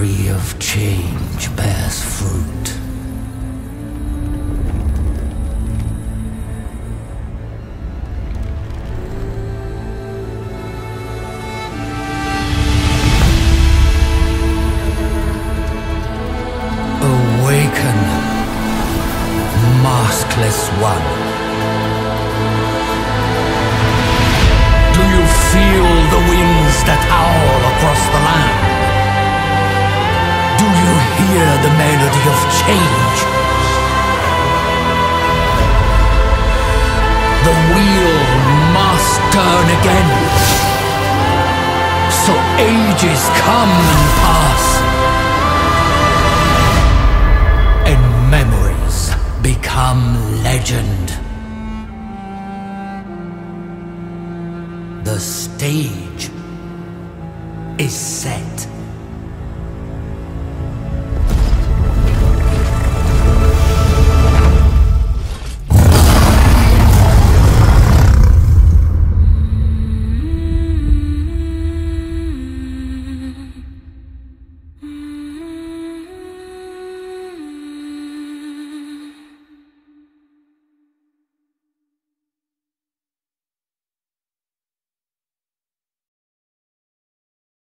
tree of change bears fruit. Awaken, Maskless One. Do you feel the winds that howl across the land? Do you hear the melody of change? The wheel must turn again, so ages come and pass, and memories become legend. The stage is set.